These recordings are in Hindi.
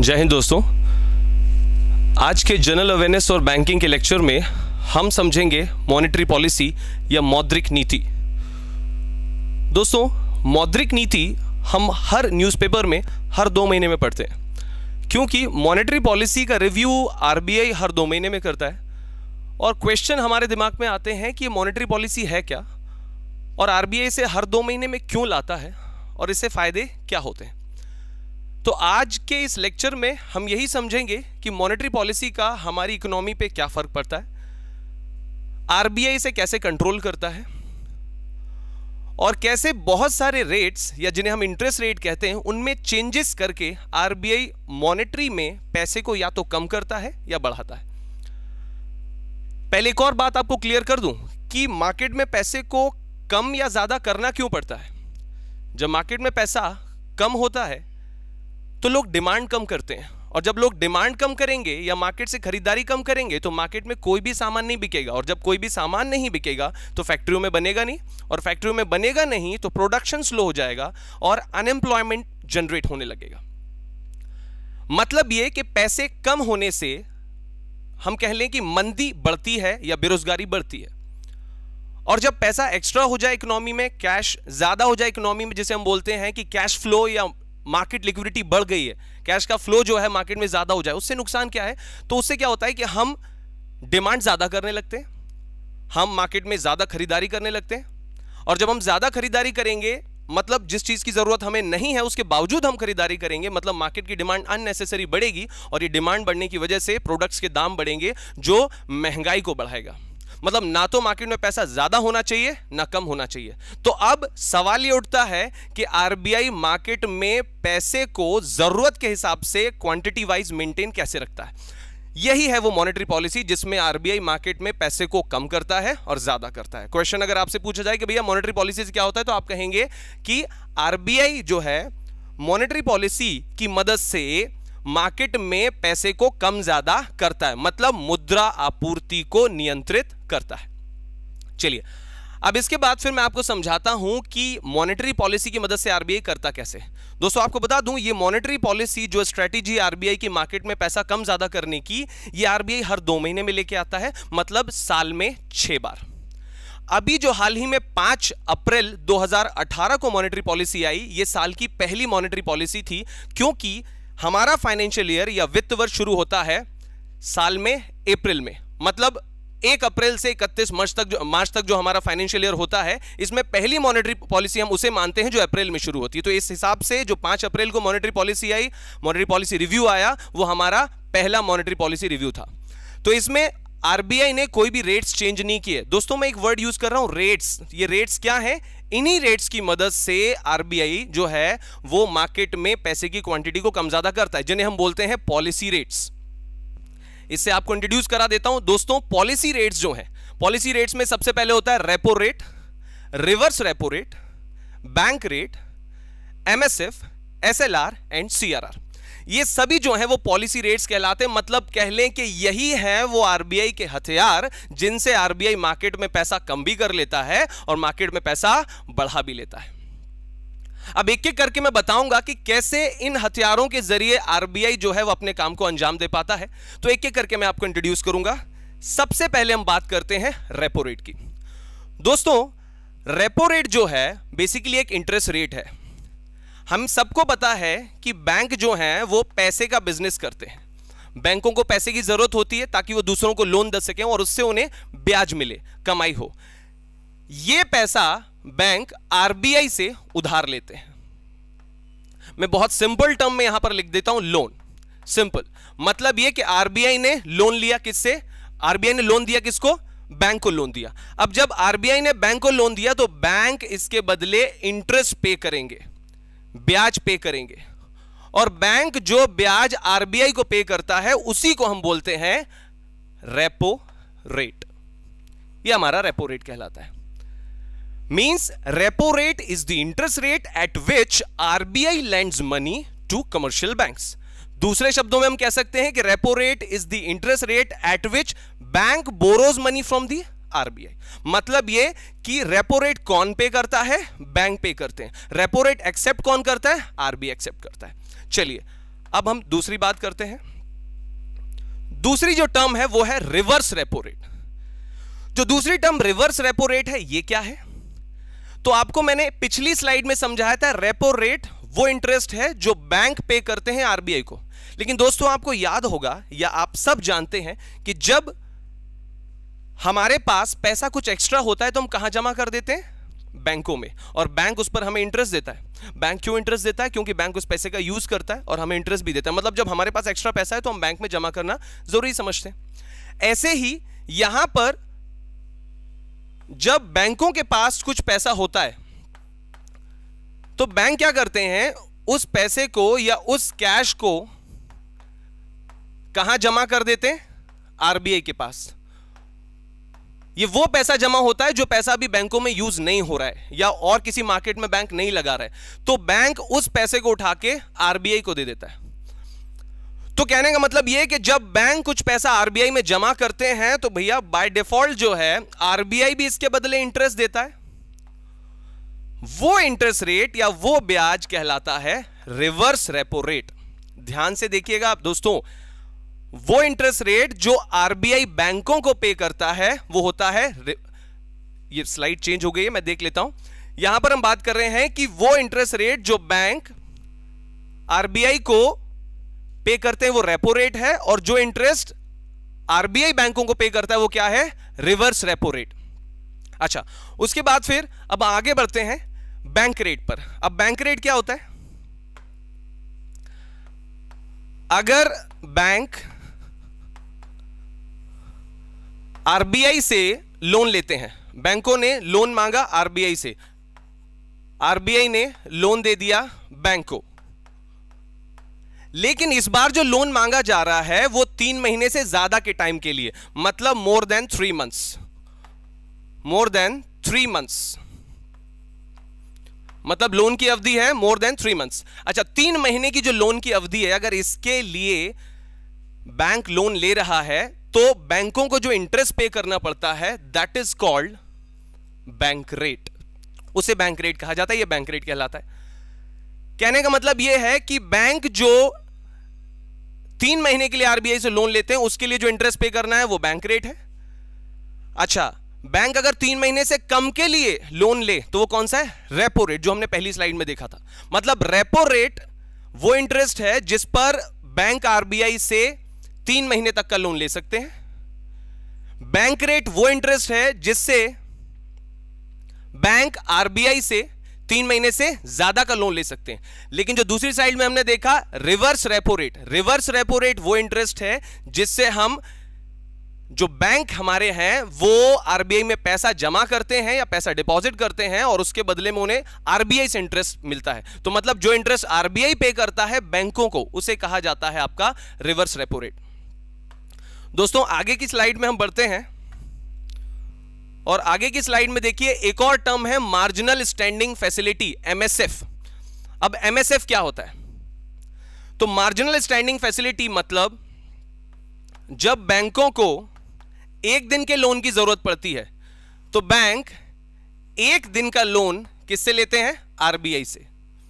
जय हिंद दोस्तों। आज के जनरल अवेयरनेस और बैंकिंग के लेक्चर में हम समझेंगे मॉनेटरी पॉलिसी या मौद्रिक नीति। दोस्तों, मौद्रिक नीति हम हर न्यूज़पेपर में हर 2 महीने में पढ़ते हैं, क्योंकि मॉनेटरी पॉलिसी का रिव्यू आरबीआई हर 2 महीने में करता है। और क्वेश्चन हमारे दिमाग में आते हैं कि मॉनेटरी पॉलिसी है क्या, और आरबीआई इसे हर 2 महीने में क्यों लाता है, और इससे फायदे क्या होते हैं। तो आज के इस लेक्चर में हम यही समझेंगे कि मॉनेटरी पॉलिसी का हमारी इकोनॉमी पे क्या फर्क पड़ता है, आरबीआई इसे कैसे कंट्रोल करता है, और कैसे बहुत सारे रेट्स या जिन्हें हम इंटरेस्ट रेट कहते हैं उनमें चेंजेस करके आरबीआई मॉनेटरी में पैसे को या तो कम करता है या बढ़ाता है। पहले एक और बात आपको क्लियर कर दूं कि मार्केट में पैसे को कम या ज्यादा करना क्यों पड़ता है। जब मार्केट में पैसा कम होता है तो लोग डिमांड कम करते हैं, और जब लोग डिमांड कम करेंगे या मार्केट से खरीदारी कम करेंगे तो मार्केट में कोई भी सामान नहीं बिकेगा, और जब कोई भी सामान नहीं बिकेगा तो फैक्ट्रियों में बनेगा नहीं, और फैक्ट्रियों में बनेगा नहीं तो प्रोडक्शन स्लो हो जाएगा और अनएम्प्लॉयमेंट जनरेट होने लगेगा। मतलब यह कि पैसे कम होने से हम कह लें कि मंदी बढ़ती है या बेरोजगारी बढ़ती है। और जब पैसा एक्स्ट्रा हो जाए इकोनॉमी में, कैश ज्यादा हो जाए इकोनॉमी में, जिसे हम बोलते हैं कि कैश फ्लो या मार्केट लिक्विडिटी बढ़ गई है, कैश का फ्लो जो है मार्केट में ज्यादा हो जाए, उससे नुकसान क्या है। तो उससे क्या होता है कि हम डिमांड ज्यादा करने लगते हैं, हम मार्केट में ज्यादा खरीदारी करने लगते हैं, और जब हम ज्यादा खरीदारी करेंगे मतलब जिस चीज की जरूरत हमें नहीं है उसके बावजूद हम खरीदारी करेंगे, मतलब मार्केट की डिमांड अननेसेसरी बढ़ेगी, और ये डिमांड बढ़ने की वजह से प्रोडक्ट्स के दाम बढ़ेंगे जो महंगाई को बढ़ाएगा। मतलब ना तो मार्केट में पैसा ज्यादा होना चाहिए ना कम होना चाहिए। तो अब सवाल ये उठता है कि आरबीआई मार्केट में पैसे को जरूरत के हिसाब से क्वांटिटी वाइज मेंटेन कैसे रखता है। यही है वो मॉनेटरी पॉलिसी जिसमें आरबीआई मार्केट में पैसे को कम करता है और ज्यादा करता है। क्वेश्चन अगर आपसे पूछा जाए कि भैया मॉनेटरी पॉलिसी से क्या होता है, तो आप कहेंगे कि आरबीआई जो है मॉनेटरी पॉलिसी की मदद से मार्केट में पैसे को कम ज्यादा करता है, मतलब मुद्रा आपूर्ति को नियंत्रित करता है। चलिए अब इसके बाद फिर मैं आपको समझाता हूं कि मॉनेटरी पॉलिसी की मदद से आरबीआई करता कैसे। दोस्तों आपको बता दूं, ये मॉनेटरी पॉलिसी जो स्ट्रेटेजी आरबीआई की मार्केट में पैसा कम ज्यादा करने की, ये आरबीआई हर 2 महीने में लेके आता है, मतलब साल में 6 बार। अभी जो हाल ही में 5 अप्रैल 2018 को मॉनेटरी पॉलिसी आई, ये साल की पहली मॉनेटरी पॉलिसी थी, क्योंकि हमारा फाइनेंशियल ईयर या वित्त वर्ष शुरू होता है साल में अप्रैल में, मतलब 1 अप्रैल से 31 मार्च तक जो हमारा फाइनेंशियल ईयर होता है, इसमें पहली मॉनेटरी पॉलिसी हम उसे मानते हैं जो अप्रैल में शुरू होती है। तो इस हिसाब से जो 5 अप्रैल को मॉनेटरी पॉलिसी आई, मॉनेटरी पॉलिसी रिव्यू आया, वो हमारा पहला मॉनेटरी पॉलिसी रिव्यू था। तो इसमें आरबीआई ने कोई भी रेट्स चेंज नहीं किए। दोस्तों मैं एक वर्ड यूज कर रहा हूं, रेट्स। ये रेट्स क्या है? इन्हीं रेट्स की मदद से आरबीआई जो है वो मार्केट में पैसे की क्वांटिटी को कम ज्यादा करता है, जिन्हें हम बोलते हैं पॉलिसी रेट्स। इससे आपको इंट्रोड्यूस करा देता हूं। दोस्तों पॉलिसी रेट्स जो है, पॉलिसी रेट्स में सबसे पहले होता है repo rate, reverse repo rate, bank rate, MSF, SLR and CRR. ये सभी जो है वो पॉलिसी रेट्स कहलाते हैं। मतलब कह लें कि यही है वो आरबीआई के हथियार जिनसे आरबीआई मार्केट में पैसा कम भी कर लेता है और मार्केट में पैसा बढ़ा भी लेता है। अब एक एक करके मैं बताऊंगा कि कैसे इन हथियारों के जरिए आरबीआई जो है वो अपने काम को अंजाम दे पाता है। तो एक एक करके मैं आपको इंट्रोड्यूस करूंगा। सबसे पहले हम बात करते हैं रेपो रेट की। दोस्तों रेपो रेट जो है बेसिकली एक इंटरेस्ट रेट है। हम सबको पता है कि बैंक जो है वो पैसे का बिजनेस करते हैं। बैंकों को पैसे की जरूरत होती है ताकि वो दूसरों को लोन दे सकें और उससे उन्हें ब्याज मिले, कमाई हो। ये पैसा बैंक आरबीआई से उधार लेते हैं। मैं बहुत सिंपल टर्म में यहां पर लिख देता हूं, लोन। सिंपल मतलब यह कि आरबीआई ने लोन लिया किससे? आरबीआई ने लोन दिया किसको? बैंक को लोन दिया। अब जब आरबीआई ने बैंक को लोन दिया तो बैंक इसके बदले इंटरेस्ट पे करेंगे, ब्याज पे करेंगे, और बैंक जो ब्याज आरबीआई को पे करता है उसी को हम बोलते हैं रेपो रेट। यह हमारा रेपो रेट कहलाता है। Means repo rate is the interest rate at which RBI lends money to commercial banks. दूसरे शब्दों में हम कह सकते हैं कि repo rate is the interest rate at which bank borrows money from the RBI. मतलब ये कि रेपो रेट कौन पे करता है? बैंक पे करते हैं। रेपो रेट एक्सेप्ट कौन करता है? आरबीआई एक्सेप्ट करता है। चलिए अब हम दूसरी बात करते हैं। दूसरी जो टर्म है वो है रिवर्स रेपो रेट। जो दूसरी टर्म रिवर्स रेपो रेट है, ये क्या है? तो आपको मैंने पिछली स्लाइड में समझाया था, रेपो रेट वो इंटरेस्ट है जो बैंक पे करते हैं आरबीआई को। लेकिन दोस्तों आपको याद होगा या आप सब जानते हैं कि जब हमारे पास पैसा कुछ एक्स्ट्रा होता है तो हम कहां जमा कर देते हैं? बैंकों में, और बैंक उस पर हमें इंटरेस्ट देता है। बैंक क्यों इंटरेस्ट देता है? क्योंकि बैंक उस पैसे का यूज करता है और हमें इंटरेस्ट भी देता है। मतलब जब हमारे पास एक्स्ट्रा पैसा है तो हम बैंक में जमा करना जरूरी समझते हैं। ऐसे ही यहां पर जब बैंकों के पास कुछ पैसा होता है तो बैंक क्या करते हैं? उस पैसे को या उस कैश को कहां जमा कर देते हैं? आरबीआई के पास। ये वो पैसा जमा होता है जो पैसा अभी बैंकों में यूज नहीं हो रहा है या और किसी मार्केट में बैंक नहीं लगा रहा है, तो बैंक उस पैसे को उठा के आरबीआई को दे देता है। तो कहने का मतलब यह कि जब बैंक कुछ पैसा आरबीआई में जमा करते हैं तो भैया बाय डिफॉल्ट जो है आरबीआई भी इसके बदले इंटरेस्ट देता है। वो इंटरेस्ट रेट या वो ब्याज कहलाता है रिवर्स रेपो रेट। ध्यान से देखिएगा आप दोस्तों, वो इंटरेस्ट रेट जो आरबीआई बैंकों को पे करता है वो होता है, ये स्लाइड चेंज हो गई है, मैं देख लेता हूं। यहां पर हम बात कर रहे हैं कि वो इंटरेस्ट रेट जो बैंक आरबीआई को पे करते हैं वो रेपो रेट है, और जो इंटरेस्ट आरबीआई बैंकों को पे करता है वो क्या है? Reverse repo rate. अच्छा, उसके बाद फिर अब आगे बढ़ते हैं बैंक रेट पर। अब बैंक रेट क्या होता है? अगर बैंक आरबीआई से लोन लेते हैं, बैंकों ने लोन मांगा आरबीआई से, आरबीआई ने लोन दे दिया बैंक को, लेकिन इस बार जो लोन मांगा जा रहा है वो 3 महीने से ज्यादा के टाइम के लिए, मतलब more than 3 months. More than 3 months मतलब लोन की अवधि है मोर देन 3 मंथ्स। अच्छा, 3 महीने की जो लोन की अवधि है, अगर इसके लिए बैंक लोन ले रहा है तो बैंकों को जो इंटरेस्ट पे करना पड़ता है that is called bank rate. उसे बैंक रेट कहा जाता है, यह बैंक रेट कहलाता है। कहने का मतलब यह है कि बैंक जो 3 महीने के लिए आरबीआई से लोन लेते हैं उसके लिए जो इंटरेस्ट पे करना है वो बैंक रेट है। अच्छा, बैंक अगर 3 महीने से कम के लिए लोन ले तो वो कौन सा है? रेपो रेट, जो हमने पहली स्लाइड में देखा था। मतलब रेपो रेट वो इंटरेस्ट है जिस पर बैंक आरबीआई से 3 महीने तक का लोन ले सकते हैं। बैंक रेट वो इंटरेस्ट है जिससे बैंक आरबीआई से 3 महीने से ज्यादा का लोन ले सकते हैं। लेकिन जो दूसरी साइड में हमने देखा reverse repo rate, reverse repo rate वो इंटरेस्ट है जिससे हम, जो बैंक हमारे हैं वो आरबीआई में पैसा जमा करते हैं या पैसा डिपॉजिट करते हैं और उसके बदले में उन्हें आरबीआई से इंटरेस्ट मिलता है। तो मतलब जो इंटरेस्ट आरबीआई पे करता है बैंकों को, उसे कहा जाता है आपका रिवर्स रेपो रेट। दोस्तों आगे की स्लाइड में हम बढ़ते हैं और आगे की स्लाइड में देखिए एक और टर्म है मार्जिनल स्टैंडिंग फैसिलिटी, एमएसएफ। अब एमएसएफ क्या होता है? तो मार्जिनल स्टैंडिंग फैसिलिटी मतलब जब बैंकों को 1 दिन के लोन की जरूरत पड़ती है तो बैंक 1 दिन का लोन किससे लेते हैं? आरबीआई से।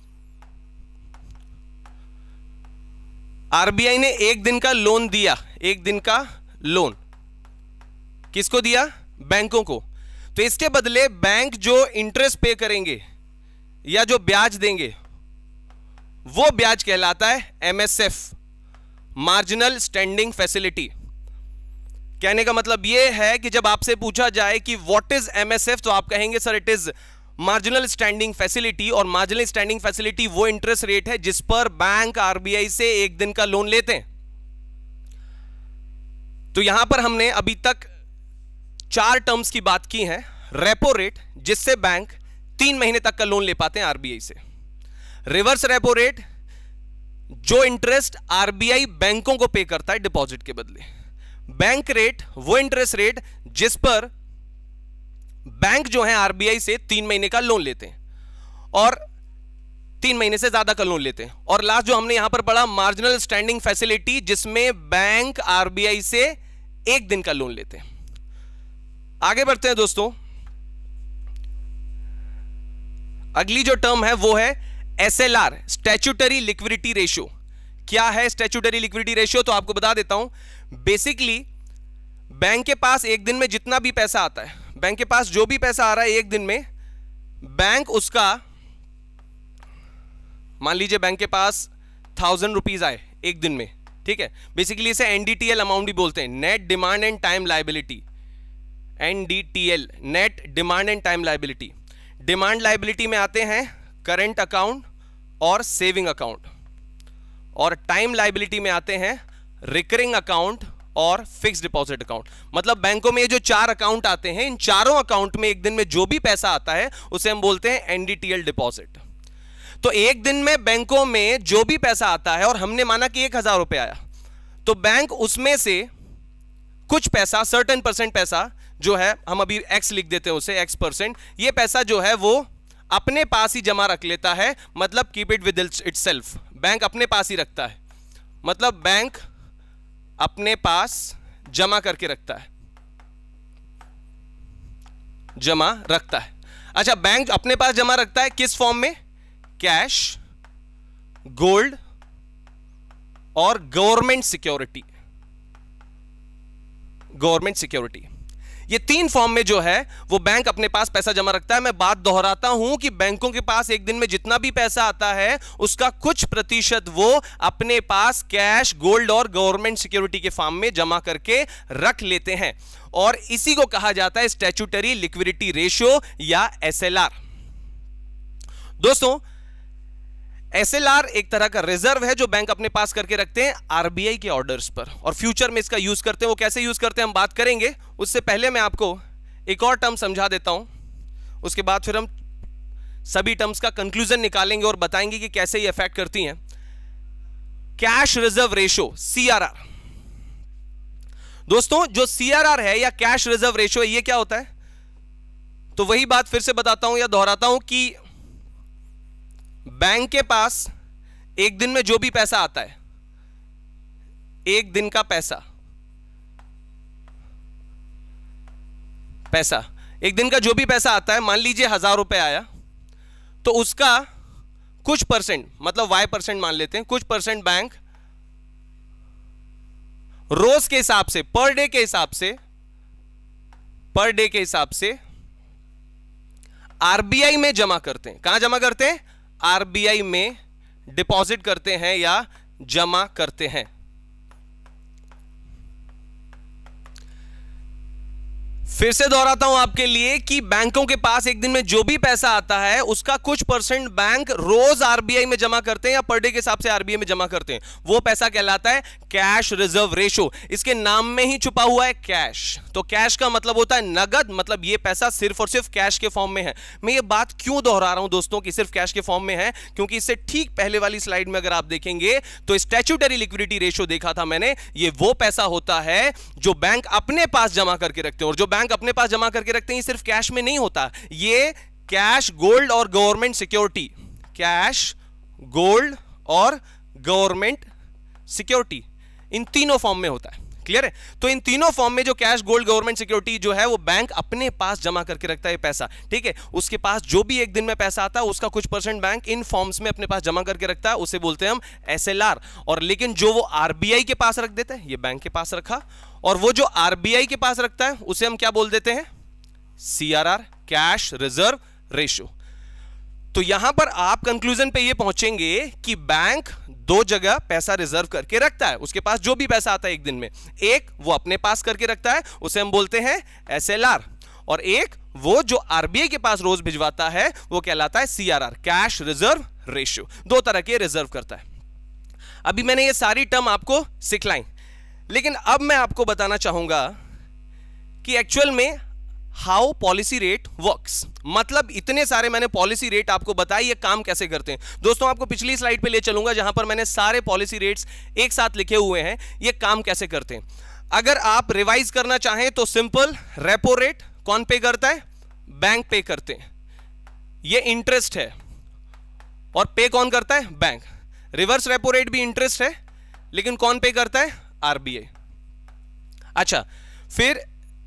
आरबीआई ने 1 दिन का लोन दिया, 1 दिन का लोन किसको दिया? बैंकों को। तो इसके बदले बैंक जो इंटरेस्ट पे करेंगे या जो ब्याज देंगे वो ब्याज कहलाता है एमएसएफ, मार्जिनल स्टैंडिंग फैसिलिटी। कहने का मतलब यह है कि जब आपसे पूछा जाए कि व्हाट इज एमएसएफ तो आप कहेंगे sir it is marginal standing facility, और मार्जिनल स्टैंडिंग फैसिलिटी वो इंटरेस्ट रेट है जिस पर बैंक आरबीआई से 1 दिन का लोन लेते हैं। तो यहां पर हमने अभी तक 4 टर्म्स की बात की है। रेपो रेट जिससे बैंक 3 महीने तक का लोन ले पाते हैं आरबीआई से, रिवर्स रेपो रेट जो इंटरेस्ट आरबीआई बैंकों को पे करता है डिपॉजिट के बदले, बैंक रेट वो इंटरेस्ट रेट जिस पर बैंक जो है आरबीआई से 3 महीने का लोन लेते हैं और 3 महीने से ज्यादा का लोन लेते हैं, और लास्ट जो हमने यहां पर पढ़ा मार्जिनल स्टैंडिंग फैसिलिटी जिसमें बैंक आरबीआई से 1 दिन का लोन लेते हैं। आगे बढ़ते हैं दोस्तों, अगली जो टर्म है वो है एसएलआर, स्टैट्यूटरी लिक्विडिटी रेशियो। क्या है स्टैट्यूटरी लिक्विडिटी रेशियो, तो आपको बता देता हूं। बेसिकली बैंक के पास एक दिन में जितना भी पैसा आता है, बैंक के पास जो भी पैसा आ रहा है एक दिन में, बैंक उसका, मान लीजिए बैंक के पास 1000 रुपीज आए एक दिन में, ठीक है, बेसिकली इसे एनडीटीएल अमाउंट भी बोलते हैं, net demand and time liability, NDTL, net demand and time liability. Demand liability में आते हैं करंट अकाउंट और सेविंग अकाउंट, और टाइम लायबिलिटी में आते हैं रिकरिंग अकाउंट और फिक्स डिपॉजिट अकाउंट। मतलब बैंकों में ये जो 4 अकाउंट आते हैं, इन चारों अकाउंट में एक दिन में जो भी पैसा आता है उसे हम बोलते हैं एनडीटीएल डिपॉजिट। तो एक दिन में बैंकों में जो भी पैसा आता है, और हमने माना कि 1000 रुपए आया, तो बैंक उसमें से कुछ पैसा, सर्टेन परसेंट पैसा जो है, हम अभी एक्स लिख देते हैं उसे, x%, ये पैसा जो है वो अपने पास ही जमा रख लेता है। मतलब keep it with itself, bank अपने पास ही रखता है, मतलब बैंक अपने पास जमा करके रखता है, जमा रखता है। अच्छा, बैंक अपने पास जमा रखता है किस फॉर्म में? कैश, गोल्ड और गवर्नमेंट सिक्योरिटी। गवर्नमेंट सिक्योरिटी, ये 3 फॉर्म में जो है वो बैंक अपने पास पैसा जमा रखता है। मैं बात दोहराता हूं कि बैंकों के पास एक दिन में जितना भी पैसा आता है उसका कुछ प्रतिशत वो अपने पास कैश, गोल्ड और गवर्नमेंट सिक्योरिटी के फॉर्म में जमा करके रख लेते हैं, और इसी को कहा जाता है स्टैट्यूटरी लिक्विडिटी रेशियो या एसएलआर। दोस्तों, एसएलआर एक तरह का रिजर्व है जो बैंक अपने पास करके रखते हैं आरबीआई के ऑर्डर्स पर, और फ्यूचर में इसका यूज करते हैं। वो कैसे यूज करते हैं हम बात करेंगे, उससे पहले मैं आपको एक और टर्म समझा देता हूं, उसके बाद फिर हम सभी टर्म्स का कंक्लूजन निकालेंगे और बताएंगे कि कैसे ये इफेक्ट करती हैं। Cash reserve ratio, CRR. दोस्तों, जो सीआरआर है या कैश रिजर्व रेशियो, ये क्या होता है? तो वही बात फिर से बताता हूं या दोहराता हूं कि बैंक के पास एक दिन में जो भी पैसा आता है, एक दिन का पैसा एक दिन का जो भी पैसा आता है, मान लीजिए 1000 रुपए आया, तो उसका कुछ परसेंट, मतलब y% मान लेते हैं, कुछ परसेंट बैंक रोज के हिसाब से, पर डे के हिसाब से आरबीआई में जमा करते हैं। कहां जमा करते हैं? आरबीआई में डिपॉजिट करते हैं या जमा करते हैं। फिर से दोहराता हूं आपके लिए कि बैंकों के पास एक दिन में जो भी पैसा आता है उसका कुछ परसेंट बैंक रोज आरबीआई में जमा करते हैं या पर डे के हिसाब से आरबीआई में जमा करते हैं। वो पैसा कहलाता है कैश रिजर्व रेशियो। इसके नाम में ही छुपा हुआ है कैश। तो कैश का मतलब होता है नगद, मतलब ये पैसा सिर्फ और सिर्फ कैश के फॉर्म में है। मैं ये बात क्यों दोहरा रहा हूं दोस्तों कि सिर्फ कैश के फॉर्म में है, क्योंकि इससे ठीक पहले वाली स्लाइड में अगर आप देखेंगे तो स्टैट्यूटरी लिक्विडिटी रेशियो देखा था मैंने, ये वो पैसा होता है जो बैंक अपने पास जमा करके रखते हैं। और जो बैंक अपने पास जमा करके रखते हैं ये सिर्फ कैश में नहीं होता, ये कैश, गोल्ड और गवर्नमेंट सिक्योरिटी, कैश, गोल्ड और गवर्नमेंट सिक्योरिटी, इन तीनों फॉर्म में होता है। क्लियर है? तो इन तीनों फॉर्म में जो कैश, गोल्ड, गवर्नमेंट सिक्योरिटी जो है वो बैंक अपने पास जमा करके रखता है पैसा। ठीक है, उसके पास जो भी एक दिन में पैसा आता है उसका कुछ परसेंट बैंक इन फॉर्म्स में अपने पास जमा करके रखता है, उसे बोलते हैं हम एसएलआर। और लेकिन जो वो आरबीआई के पास रख देता है, ये बैंक के पास रखा, और वो जो आरबीआई के पास रखता है उसे हम क्या बोल देते हैं? CRR, cash reserve ratio. तो यहां पर आप कंक्लूजन पे ये पहुंचेंगे कि बैंक दो जगह पैसा रिजर्व करके रखता है। उसके पास जो भी पैसा आता है एक दिन में, एक वो अपने पास करके रखता है, उसे हम बोलते हैं एसएलआर, और एक वो जो आरबीआई के पास रोज भिजवाता है वो कहलाता है सीआरआर, कैश रिजर्व रेशियो। दो तरह के रिजर्व करता है। अभी मैंने ये सारी टर्म आपको सिखलाई, लेकिन अब मैं आपको बताना चाहूंगा कि एक्चुअल में हाउ पॉलिसी रेट वर्क्स। मतलब इतने सारे मैंने पॉलिसी रेट आपको बताई, ये काम कैसे करते हैं। दोस्तों, आपको पिछली स्लाइड पे ले चलूंगा जहां पर मैंने सारे पॉलिसी रेट्स एक साथ लिखे हुए हैं, ये काम कैसे करते हैं। अगर आप रिवाइज करना चाहें तो सिंपल, रेपो रेट कौन पे करता है? बैंक पे करते हैं, ये इंटरेस्ट है, और पे कौन करता है? बैंक। रिवर्स रेपो रेट भी इंटरेस्ट है, लेकिन कौन पे करता है? आरबीआई। अच्छा, फिर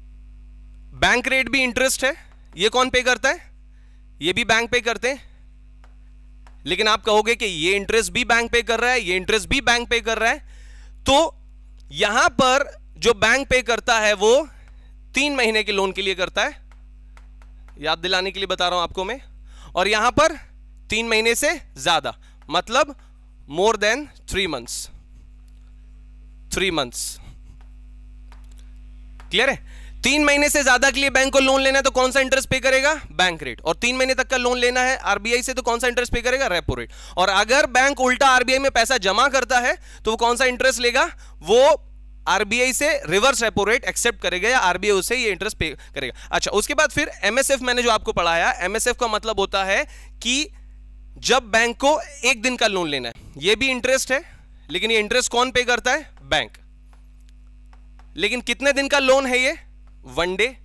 बैंक रेट भी इंटरेस्ट है, ये कौन पे करता है? ये भी बैंक पे करते हैं, लेकिन आप कहोगे कि ये इंटरेस्ट भी बैंक पे कर रहा है, ये इंटरेस्ट भी बैंक पे कर रहा है, तो यहां पर जो बैंक पे करता है वो 3 महीने के लोन के लिए करता है, याद दिलाने के लिए बता रहा हूं आपको मैं, और यहां पर 3 महीने से ज्यादा, मतलब more than 3 months. 3 months clear है? 3 महीने से ज्यादा के लिए बैंक को लोन लेना है तो कौन सा इंटरेस्ट पे करेगा? Bank rate. और 3 महीने तक का लोन लेना है आरबीआई से तो कौन सा इंटरेस्ट पे करेगा? Repo rate. और अगर बैंक उल्टा आरबीआई में पैसा जमा करता है तो वो कौन सा इंटरेस्ट लेगा? वो आरबीआई से रिवर्स रेपो रेट एक्सेप्ट करेगा या आरबीआई उसे ये इंटरेस्ट पे करेगा। अच्छा, उसके बाद फिर एमएसएफ मैंने जो आपको पढ़ाया, एमएसएफ का मतलब होता है कि जब बैंक को 1 दिन का लोन लेना है, ये भी इंटरेस्ट है, लेकिन ये इंटरेस्ट कौन पे करता है? बैंक। लेकिन कितने दिन का लोन है ये? 1 डे।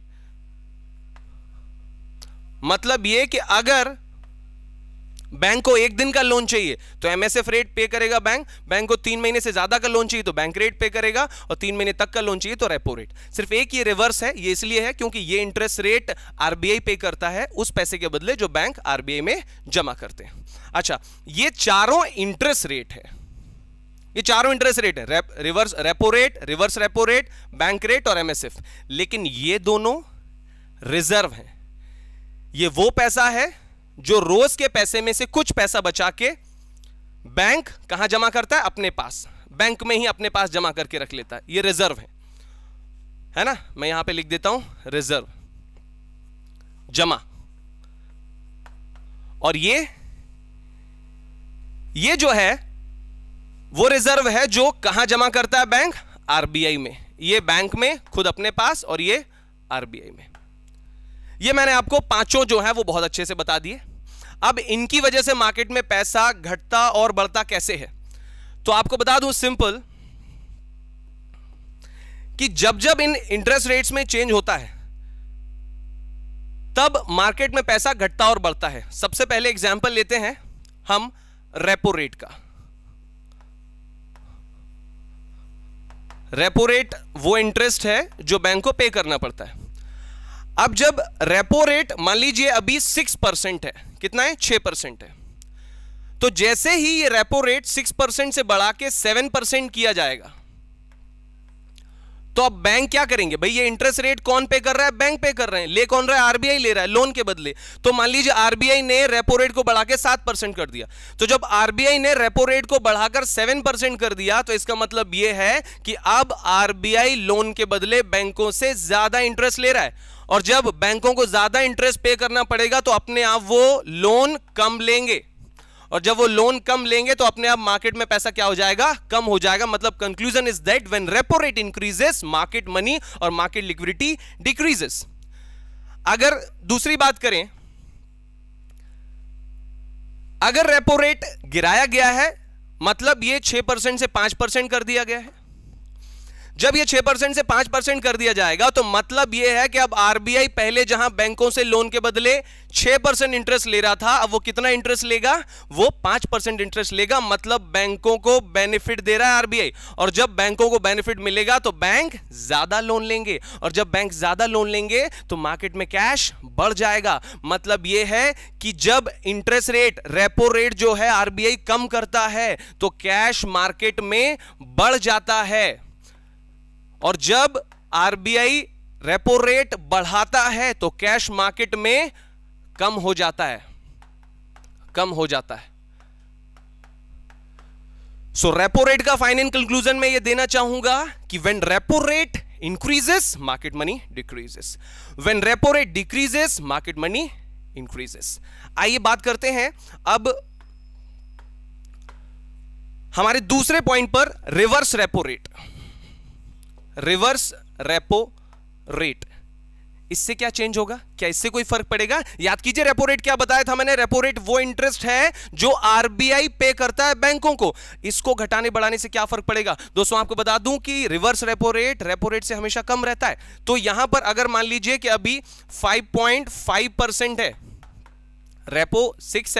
मतलब ये कि अगर बैंक को 1 दिन का लोन चाहिए तो एमएसएफ रेट पे करेगा बैंक, बैंक को 3 महीने से ज्यादा का लोन चाहिए तो बैंक रेट पे करेगा, और 3 महीने तक का लोन चाहिए तो रेपो रेट। सिर्फ एक ये रिवर्स है, ये इसलिए है क्योंकि ये इंटरेस्ट रेट आरबीआई पे करता है उस पैसे के बदले जो बैंक आरबीआई में जमा करते हैं। अच्छा, ये चारों इंटरेस्ट रेट है, ये चारों इंटरेस्ट रेट है, reverse repo rate, reverse repo rate, bank rate और एमएसएफ। लेकिन ये दोनों रिजर्व हैं। ये वो पैसा है जो रोज के पैसे में से कुछ पैसा बचा के बैंक कहां जमा करता है? अपने पास, बैंक में ही अपने पास जमा करके रख लेता है। ये रिजर्व है ना? मैं यहां पे लिख देता हूं रिजर्व, जमा। और ये जो है वो रिजर्व है जो कहां जमा करता है बैंक? आरबीआई में। ये बैंक में खुद अपने पास और ये आरबीआई में। ये मैंने आपको पांचों जो है वो बहुत अच्छे से बता दिए। अब इनकी वजह से मार्केट में पैसा घटता और बढ़ता कैसे है, तो आपको बता दूं सिंपल, कि जब जब इन इंटरेस्ट रेट्स में चेंज होता है तब मार्केट में पैसा घटता और बढ़ता है। सबसे पहले एग्जांपल लेते हैं हम रेपो रेट का। रेपो रेट वो इंटरेस्ट है जो बैंक को पे करना पड़ता है। अब जब रेपो रेट मान लीजिए अभी 6% है, कितना है? 6% है। तो जैसे ही ये रेपो रेट 6% से बढ़ा के 7% किया जाएगा तो अब बैंक क्या करेंगे? भाई ये इंटरेस्ट रेट कौन पे कर रहा है? बैंक पे कर रहे हैं। ले कौन रहा है? आरबीआई ले रहा है लोन के बदले। तो मान लीजिए आरबीआई ने रेपो रेट को बढ़ा के 7% कर दिया, तो जब आरबीआई ने रेपो रेट को बढ़ाकर 7% कर दिया तो इसका मतलब यह है कि अब आरबीआई लोन के बदले बैंकों से ज्यादा इंटरेस्ट ले रहा है, और जब बैंकों को ज्यादा इंटरेस्ट पे करना पड़ेगा तो अपने आप वो लोन कम लेंगे, और जब वो लोन कम लेंगे तो अपने आप मार्केट में पैसा क्या हो जाएगा? कम हो जाएगा। मतलब conclusion is that when repo rate increases market money और मार्केट लिक्विडिटी डिक्रीजेस। अगर दूसरी बात करें, अगर रेपो रेट गिराया गया है मतलब ये 6% से 5% कर दिया गया है। जब ये 6% से 5% कर दिया जाएगा तो मतलब यह है कि अब आरबीआई पहले जहां बैंकों से लोन के बदले 6% इंटरेस्ट ले रहा था, अब वो कितना इंटरेस्ट लेगा? वो 5% इंटरेस्ट लेगा। मतलब बैंकों को बेनिफिट दे रहा है आरबीआई, और जब बैंकों को बेनिफिट मिलेगा तो बैंक ज्यादा लोन लेंगे, और जब बैंक ज्यादा लोन लेंगे तो मार्केट में कैश बढ़ जाएगा। मतलब यह है कि जब इंटरेस्ट रेट, रेपो रेट जो है आरबीआई कम करता है तो कैश मार्केट में बढ़ जाता है, और जब आरबीआई रेपो रेट बढ़ाता है तो कैश मार्केट में कम हो जाता है, कम हो जाता है। सो रेपो रेट का फाइनल कंक्लूजन में यह देना चाहूंगा कि when repo rate increases market money decreases, when repo rate decreases market money increases. आइए बात करते हैं अब हमारे दूसरे पॉइंट पर, reverse repo rate. Reverse repo rate, इससे क्या चेंज होगा? क्या इससे कोई फर्क पड़ेगा? याद कीजिए रेपो रेट क्या बताया था मैंने? रेपो रेट वो इंटरेस्ट है जो आरबीआई पे करता है बैंकों को। इसको घटाने बढ़ाने से क्या फर्क पड़ेगा? दोस्तों आपको बता दूं कि रिवर्स रेपो रेट से हमेशा कम रहता है। तो यहां पर अगर मान लीजिए कि अभी 5.5% है, रेपो 6 है,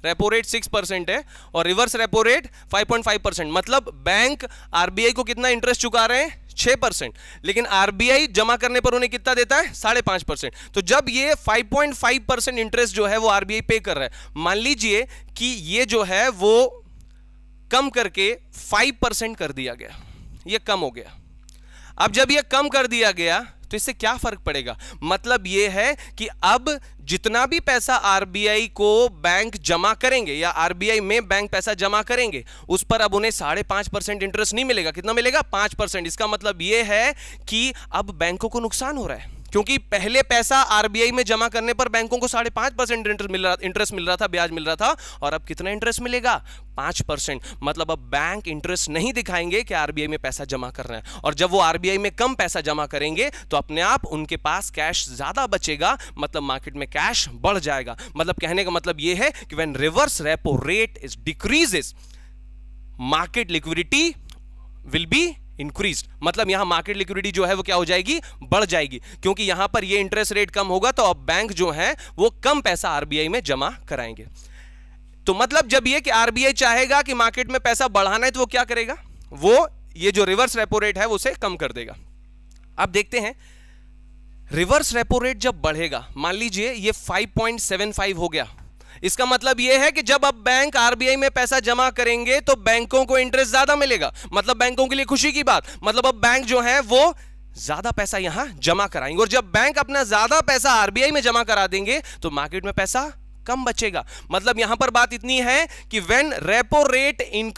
रेपो रेट 6% है और रिवर्स रेपो रेट 5.5%, मतलब बैंक आरबीआई को कितना इंटरेस्ट चुका रहे हैं? 6%, लेकिन आरबीआई जमा करने पर उन्हें कितना देता है? 5.5%। तो जब ये 5.5% इंटरेस्ट जो है वो आरबीआई पे कर रहा है, मान लीजिए कि ये जो है वो कम करके 5% कर दिया गया, ये कम हो गया। अब जब ये कम कर दिया गया तो इससे क्या फर्क पड़ेगा? मतलब ये है कि अब जितना भी पैसा आरबीआई को बैंक जमा करेंगे या आरबीआई में बैंक पैसा जमा करेंगे उस पर अब उन्हें 5.5% इंटरेस्ट नहीं मिलेगा। कितना मिलेगा? 5%। इसका मतलब ये है कि अब बैंकों को नुकसान हो रहा है, क्योंकि पहले पैसा आरबीआई में जमा करने पर बैंकों को 5.5% इंटरेस्ट मिल रहा था, ब्याज मिल रहा था, और अब कितना इंटरेस्ट मिलेगा? 5%। मतलब अब बैंक इंटरेस्ट नहीं दिखाएंगे कि आरबीआई में पैसा जमा कर रहे हैं, और जब वो आरबीआई में कम पैसा जमा करेंगे तो अपने आप उनके पास कैश ज्यादा बचेगा, मतलब मार्केट में कैश बढ़ जाएगा। मतलब कहने का मतलब ये है कि when reverse repo rate is decreases, market liquidity will be increased. मतलब यहां मार्केट लिक्विडिटी जो है वो क्या हो जाएगी? बढ़ जाएगी, क्योंकि यहां पर ये इंटरेस्ट रेट कम होगा तो अब बैंक जो है वो कम पैसा आरबीआई में जमा कराएंगे। तो मतलब जब ये कि आरबीआई चाहेगा कि मार्केट में पैसा बढ़ाना है तो वो क्या करेगा? वो ये जो रिवर्स रेपो रेट है वो उसे कम कर देगा। अब देखते हैं रिवर्स रेपो रेट जब बढ़ेगा, मान लीजिए ये 5.75 हो गया, इसका मतलब यह है कि जब अब बैंक आरबीआई में पैसा जमा करेंगे तो बैंकों को इंटरेस्ट ज्यादा मिलेगा, मतलब बैंकों के लिए खुशी की बात, मतलब अब बैंक जो है वो ज्यादा पैसा यहां जमा कराएंगे, और जब बैंक अपना ज्यादा पैसा आरबीआई में जमा करा देंगे तो मार्केट में पैसा कम बचेगा। मतलब यहां पर बात इतनी है कि when repo rate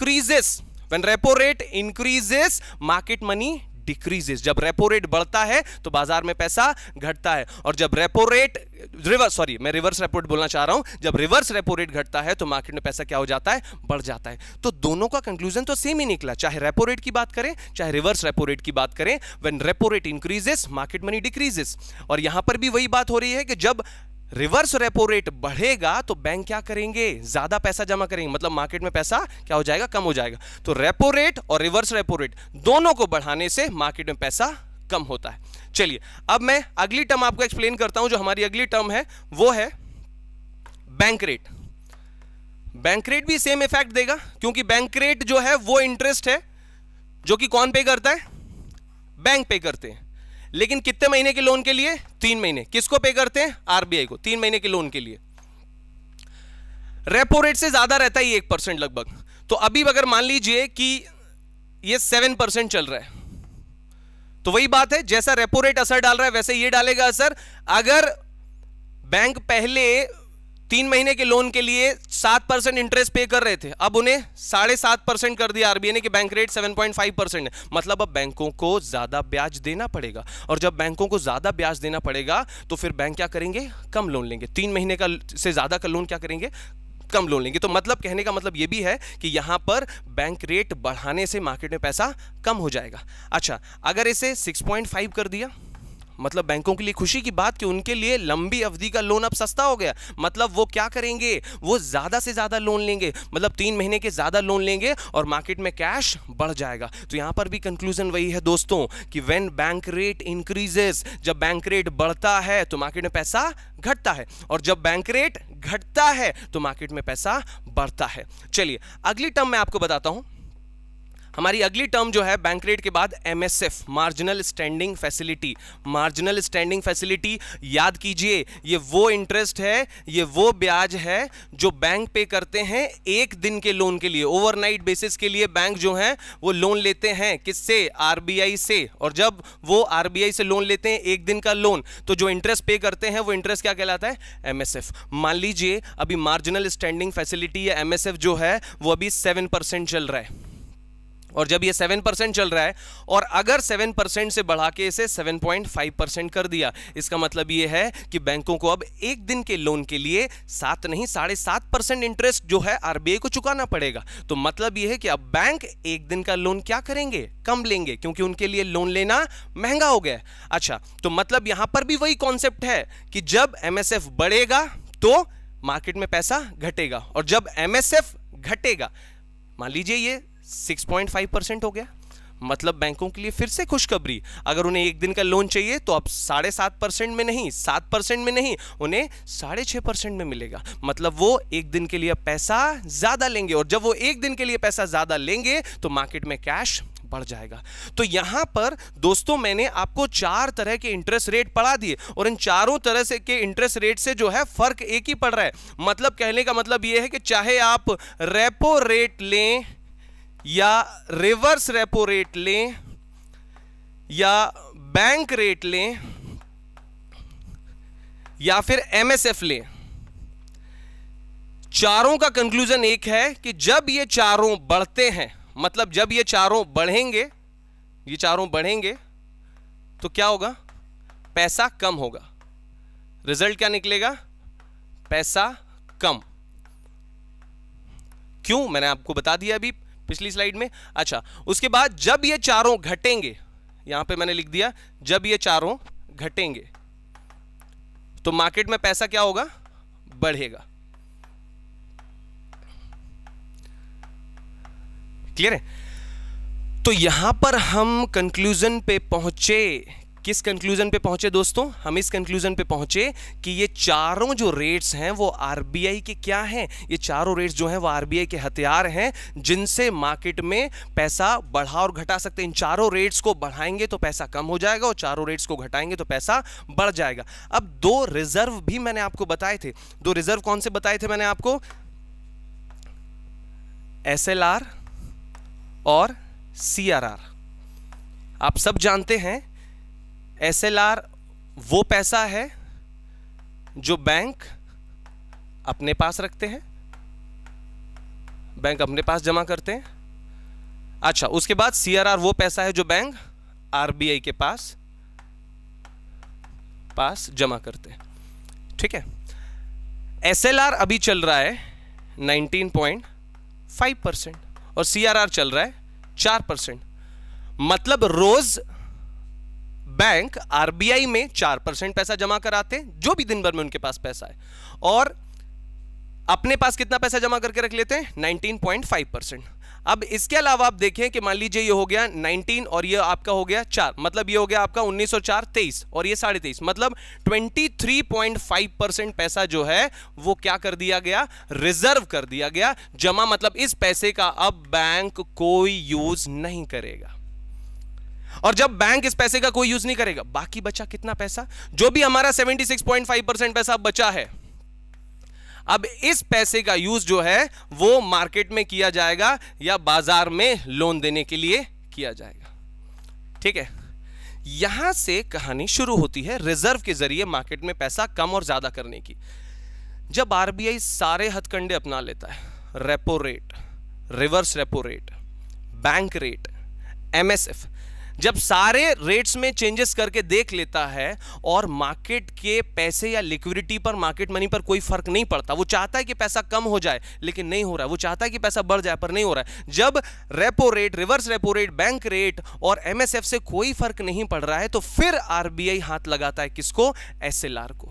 increases market money decreases. जब रेपो रेट बढ़ता है तो बाजार में पैसा घटता है, और जब repo rate reverse repo rate बोलना चाह रहा हूं, जब रिवर्स रेपो रेट घटता है तो मार्केट में पैसा क्या हो जाता है? बढ़ जाता है। तो दोनों का कंक्लूजन तो सेम ही निकला, चाहे रेपो रेट की बात करें चाहे रिवर्स रेपो रेट की बात करें। When repo rate increases market money decreases, और यहां पर भी वही बात हो रही है कि जब रिवर्स रेपो रेट बढ़ेगा तो बैंक क्या करेंगे? ज्यादा पैसा जमा करेंगे, मतलब मार्केट में पैसा क्या हो जाएगा? कम हो जाएगा। तो रेपो रेट और रिवर्स रेपो रेट दोनों को बढ़ाने से मार्केट में पैसा कम होता है। चलिए अब मैं अगली टर्म आपको एक्सप्लेन करता हूं। जो हमारी अगली टर्म है वो है बैंक रेट। बैंक रेट भी सेम इफेक्ट देगा, क्योंकि बैंक रेट जो है वो इंटरेस्ट है जो कि कौन पे करता है? बैंक पे करते हैं। लेकिन कितने महीने के लोन के लिए? 3 महीने। किसको पे करते हैं? आरबीआई को, 3 महीने के लोन के लिए। रेपो रेट से ज्यादा रहता है 1% लगभग। तो अभी अगर मान लीजिए कि ये 7% चल रहा है, तो वही बात है, जैसा रेपो रेट असर डाल रहा है वैसे ये डालेगा असर। अगर बैंक पहले 3 महीने के लोन के लिए 7% इंटरेस्ट पे कर रहे थे, अब उन्हें 7.5% कर दिया आरबीआई ने कि बैंक रेट 7.5% है, मतलब अब बैंकों को ज्यादा ब्याज देना पड़ेगा, और जब बैंकों को ज्यादा ब्याज देना पड़ेगा तो फिर बैंक क्या करेंगे? कम लोन लेंगे। 3 महीने का से ज्यादा का लोन क्या करेंगे? कम लोन लेंगे। तो मतलब कहने का मतलब यह भी है कि यहां पर बैंक रेट बढ़ाने से मार्केट में पैसा कम हो जाएगा। अच्छा, अगर इसे 6.5 कर दिया, मतलब बैंकों के लिए खुशी की बात कि उनके लिए लंबी अवधि का लोन अब सस्ता हो गया, मतलब वो क्या करेंगे? वो ज्यादा से ज्यादा लोन लेंगे, मतलब 3 महीने के ज्यादा लोन लेंगे और मार्केट में कैश बढ़ जाएगा। तो यहां पर भी कंक्लूजन वही है दोस्तों कि व्हेन बैंक रेट इंक्रीजेस, जब बैंक रेट बढ़ता है तो मार्केट में पैसा घटता है, और जब बैंक रेट घटता है तो मार्केट में पैसा बढ़ता है। चलिए अगली टर्म मैं आपको बताता हूं। हमारी अगली टर्म जो है बैंक रेट के बाद MSF, marginal standing facility. Marginal standing facility याद कीजिए, ये वो इंटरेस्ट है, ये वो ब्याज है जो बैंक पे करते हैं 1 दिन के लोन के लिए। ओवरनाइट बेसिस के लिए बैंक जो है वो लोन लेते हैं किससे? आरबीआई से। और जब वो आरबीआई से लोन लेते हैं 1 दिन का लोन, तो जो इंटरेस्ट पे करते हैं वो इंटरेस्ट क्या कहलाता है? एमएसएफ। मान लीजिए अभी मार्जिनल स्टैंडिंग फैसिलिटी या एमएसएफ जो है वो अभी 7% चल रहा है, और जब ये 7% चल रहा है और अगर 7% से बढ़ा के इसे 7.5% कर दिया, इसका मतलब ये है कि बैंकों को अब 1 दिन के लोन के लिए 7 नहीं 7.5% इंटरेस्ट जो है आरबीआई को चुकाना पड़ेगा। तो मतलब ये है कि अब बैंक 1 दिन का लोन क्या करेंगे? कम लेंगे, क्योंकि उनके लिए लोन लेना महंगा हो गया है। अच्छा, तो मतलब यहां पर भी वही कॉन्सेप्ट है कि जब एमएसएफ बढ़ेगा तो मार्केट में पैसा घटेगा, और जब एमएसएफ घटेगा, मान लीजिए ये 6.5% हो गया, मतलब बैंकों के लिए फिर से खुशखबरी, अगर उन्हें एक दिन का लोन चाहिए तो अब 7.5% में नहीं, 7% में नहीं, उन्हें 6.5% में मिलेगा। मतलब वो एक दिन के लिए पैसा ज्यादा लेंगे, और जब वो एक दिन के लिए पैसा ज्यादा लेंगे तो मार्केट में कैश बढ़ जाएगा। तो यहां पर दोस्तों मैंने आपको 4 तरह के इंटरेस्ट रेट पढ़ा दिए, और इन चारों तरह से के इंटरेस्ट रेट से जो है फर्क एक ही पड़ रहा है। मतलब कहने का मतलब यह है कि चाहे आप रेपो रेट लें या रिवर्स रेपो रेट लें या बैंक रेट लें या फिर एमएसएफ लें, चारों का कंक्लूजन एक है कि जब ये चारों बढ़ते हैं, मतलब जब ये चारों बढ़ेंगे, ये चारों बढ़ेंगे तो क्या होगा? पैसा कम होगा। रिजल्ट क्या निकलेगा? पैसा कम। क्यों? मैंने आपको बता दिया अभी पिछली स्लाइड में। अच्छा, उसके बाद जब ये चारों घटेंगे, यहां पे मैंने लिख दिया जब ये चारों घटेंगे तो मार्केट में पैसा क्या होगा? बढ़ेगा। क्लियर है? तो यहां पर हम कंक्लूजन पे पहुंचे। किस कंक्लूजन पे पहुंचे दोस्तों? हम इस कंक्लूजन पे पहुंचे कि ये चारों जो रेट्स हैं वो आरबीआई के क्या हैं? ये चारों रेट्स जो हैं वो आरबीआई के हथियार हैं जिनसे मार्केट में पैसा बढ़ा और घटा सकते हैं। इन चारों रेट्स को बढ़ाएंगे तो पैसा कम हो जाएगा, और चारों रेट्स को घटाएंगे तो पैसा बढ़ जाएगा। अब 2 रिजर्व भी मैंने आपको बताए थे। 2 रिजर्व कौन से बताए थे मैंने आपको? एसएलआर और सीआरआर। आप सब जानते हैं एसएलआर वो पैसा है जो बैंक अपने पास रखते हैं, बैंक अपने पास जमा करते हैं। अच्छा, उसके बाद सीआरआर वो पैसा है जो बैंक आरबीआई के पास जमा करते हैं। ठीक है? एसएलआर अभी चल रहा है 19.5% और सीआरआर चल रहा है 4%। मतलब रोज बैंक आरबीआई में 4% पैसा जमा कराते हैं, जो भी दिन भर में उनके पास पैसा है, और अपने पास कितना पैसा जमा करके रख लेते हैं? 19.5%। अब इसके अलावा आप देखें कि मान लीजिए ये हो गया 19 और ये आपका हो गया 4, मतलब ये हो गया आपका 19 और 4 23 और ये 23.5, मतलब 23.5% पैसा जो है वो क्या कर दिया गया? रिजर्व कर दिया गया, जमा। मतलब इस पैसे का अब बैंक कोई यूज नहीं करेगा। और जब बैंक इस पैसे का कोई यूज नहीं करेगा, बाकी बचा कितना पैसा? जो भी हमारा 76.5% पैसा बचा है, अब इस पैसे का यूज जो है वो मार्केट में किया जाएगा या बाजार में लोन देने के लिए किया जाएगा। ठीक है? यहां से कहानी शुरू होती है रिजर्व के जरिए मार्केट में पैसा कम और ज्यादा करने की। जब आरबीआई सारे हथकंडे अपना लेता है, repo rate, reverse repo rate, bank rate, MSF, जब सारे रेट्स में चेंजेस करके देख लेता है और मार्केट के पैसे या लिक्विडिटी पर, मार्केट मनी पर कोई फर्क नहीं पड़ता, वो चाहता है कि पैसा कम हो जाए लेकिन नहीं हो रहा है, वो चाहता है कि पैसा बढ़ जाए पर नहीं हो रहा है, जब repo rate, reverse repo rate, bank rate और एमएसएफ से कोई फर्क नहीं पड़ रहा है, तो फिर आरबीआई हाथ लगाता है किसको? एसएलआर को।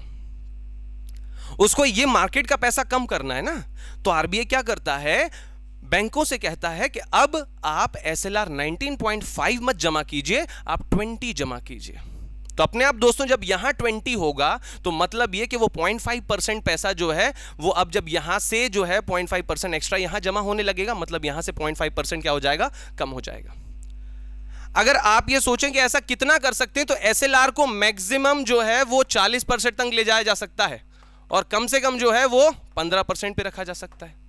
उसको ये मार्केट का पैसा कम करना है ना, तो आरबीआई क्या करता है? बैंकों से कहता है कि अब आप एसएलआर 19.5 मत जमा कीजिए, आप 20 जमा कीजिए। तो अपने आप दोस्तों जब यहां 20 होगा तो मतलब यह कि वो 0.5% पैसा जो है वो अब जब यहां से जो है 0.5% एक्स्ट्रा यहां जमा होने लगेगा, मतलब यहां से 0.5% क्या हो जाएगा? कम हो जाएगा। अगर आप ये सोचें कि ऐसा कितना कर सकते हैं, तो एसएलआर को मैक्सिमम जो है वो 40% तक ले जाया जा सकता है और कम से कम जो है वो 15% पे रखा जा सकता है।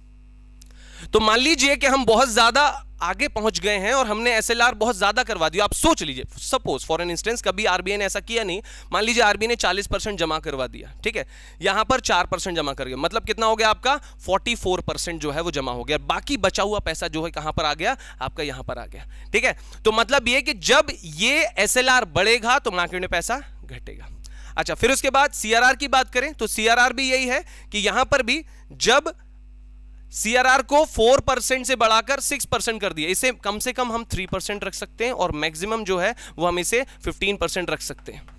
तो मान लीजिए कि हम बहुत ज्यादा आगे पहुंच गए हैं और हमने एसएलआर बहुत ज्यादा करवा दिया। आप सोच लीजिए, सपोज फॉर एन इंस्टेंस, कभी आरबीआई ने ऐसा किया नहीं, मान लीजिए आरबीआई ने 40% जमा करवा दिया, ठीक है, यहां पर 4% जमा कर गया, मतलब कितना हो गया आपका? 44% जो है वो जमा हो गया। बाकी बचा हुआ पैसा जो है कहां पर आ गया? आपका यहां पर आ गया। ठीक है? तो मतलब ये कि जब ये एसएलआर बढ़ेगा तो मार्केट में पैसा घटेगा। अच्छा, फिर उसके बाद सीआरआर की बात करें तो सीआरआर भी यही है कि यहां पर भी जब सीआरआर को 4% से बढ़ाकर 6% कर दिया, इसे कम से कम हम 3% रख सकते हैं और मैक्सिमम जो है वो हम इसे 15% रख सकते हैं।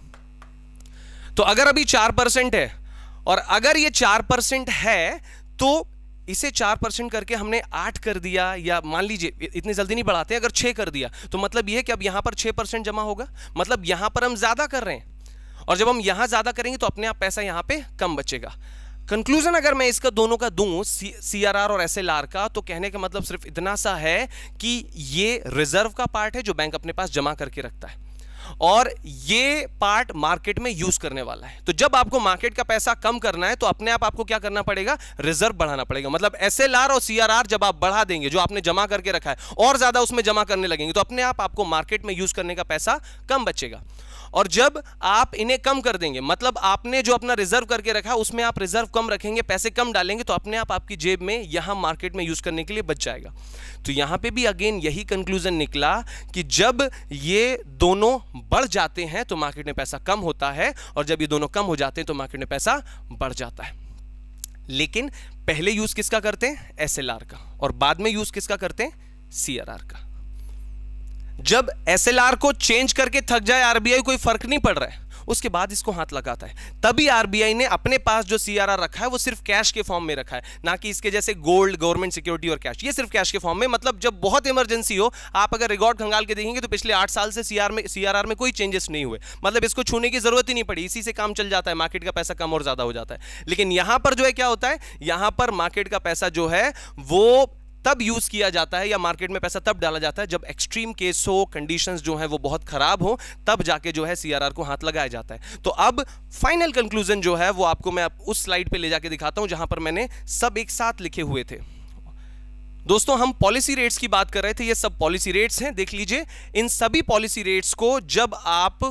तो अगर अभी 4% है और अगर ये 4% है तो इसे 4% करके हमने 8 कर दिया, या मान लीजिए इतनी जल्दी नहीं बढ़ाते, अगर 6 कर दिया तो मतलब यह है कि अब यहां पर 6% जमा होगा, मतलब यहां पर हम ज्यादा कर रहे हैं, और जब हम यहां ज्यादा करेंगे तो अपने आप पैसा यहां पे कम बचेगा। कंक्लूजन अगर मैं इसका दोनों का दूं, CRR और SLR का, तो कहने का मतलब सिर्फ इतना सा है कि ये रिजर्व का पार्ट है जो बैंक अपने पास जमा करके रखता है, और ये पार्ट मार्केट में यूज करने वाला है। तो जब आपको मार्केट का पैसा कम करना है तो अपने आप आपको क्या करना पड़ेगा, रिजर्व बढ़ाना पड़ेगा। मतलब SLR और CRR जब आप बढ़ा देंगे, जो आपने जमा करके रखा है और ज्यादा उसमें जमा करने लगेंगे, तो अपने आप आपको मार्केट में यूज करने का पैसा कम बचेगा। और जब आप इन्हें कम कर देंगे, मतलब आपने जो अपना रिजर्व करके रखा है उसमें आप रिजर्व कम रखेंगे, पैसे कम डालेंगे, तो अपने आप आपकी जेब में यहां मार्केट में यूज करने के लिए बच जाएगा। तो यहां पे भी अगेन यही कंक्लूजन निकला कि जब ये दोनों बढ़ जाते हैं तो मार्केट में पैसा कम होता है, और जब ये दोनों कम हो जाते हैं तो मार्केट में पैसा बढ़ जाता है। लेकिन पहले यूज किसका करते हैं, SLR का, और बाद में यूज किसका करते हैं, CRR का। जब SLR को चेंज करके थक जाए RBI, कोई फर्क नहीं पड़ रहा है, उसके बाद इसको हाथ लगाता है। तभी RBI ने अपने पास जो CRR रखा है वो सिर्फ कैश के फॉर्म में रखा है, ना कि इसके जैसे गोल्ड, गवर्नमेंट सिक्योरिटी और कैश। ये सिर्फ कैश के फॉर्म में, मतलब जब बहुत इमरजेंसी हो, आप अगर रिकॉर्ड खंगाल के देखेंगे तो पिछले 8 साल से CRR में कोई चेंजेस नहीं हुए, मतलब इसको छूने की जरूरत ही नहीं पड़ी, इसी से काम चल जाता है, मार्केट का पैसा कम और ज्यादा हो जाता है। लेकिन यहां पर जो है क्या होता है, यहां पर मार्केट का पैसा जो है वो तब यूज किया जाता है, या मार्केट में पैसा तब डाला जाता है जब एक्सट्रीम केस हो, कंडीशंस जो है वो बहुत खराब हो, तब जाके जो है CRR को हाथ लगाया जाता है। तो अब फाइनल कंक्लूजन जो है वो आपको मैं उस स्लाइड पे ले जाके दिखाता हूं जहां पर मैंने सब एक साथ लिखे हुए थे। दोस्तों, हम पॉलिसी रेट्स की बात कर रहे थे, ये सब पॉलिसी रेट्स हैं, देख लीजिए। इन सभी पॉलिसी रेट्स को जब आप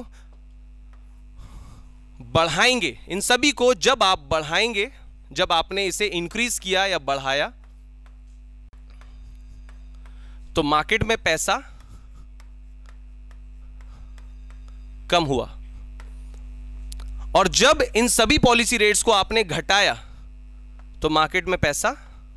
बढ़ाएंगे, इन सभी को जब आप बढ़ाएंगे, जब आपने इसे इंक्रीज किया या बढ़ाया, तो मार्केट में पैसा कम हुआ, और जब इन सभी पॉलिसी रेट्स को आपने घटाया तो मार्केट में पैसा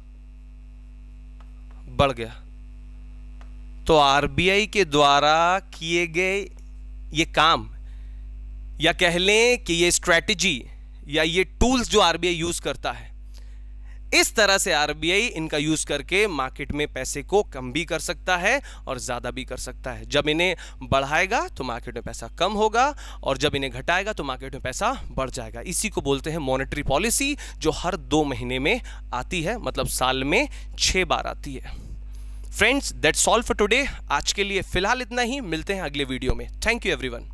बढ़ गया। तो RBI के द्वारा किए गए ये काम, या कह लें कि ये स्ट्रैटेजी या ये टूल्स जो RBI यूज करता है, इस तरह से RBI इनका यूज करके मार्केट में पैसे को कम भी कर सकता है और ज्यादा भी कर सकता है। जब इन्हें बढ़ाएगा तो मार्केट में पैसा कम होगा, और जब इन्हें घटाएगा तो मार्केट में पैसा बढ़ जाएगा। इसी को बोलते हैं मॉनेटरी पॉलिसी, जो हर 2 महीने में आती है, मतलब साल में 6 बार आती है। Friends, that's all for today. आज के लिए फिलहाल इतना ही, मिलते हैं अगले वीडियो में। Thank you everyone.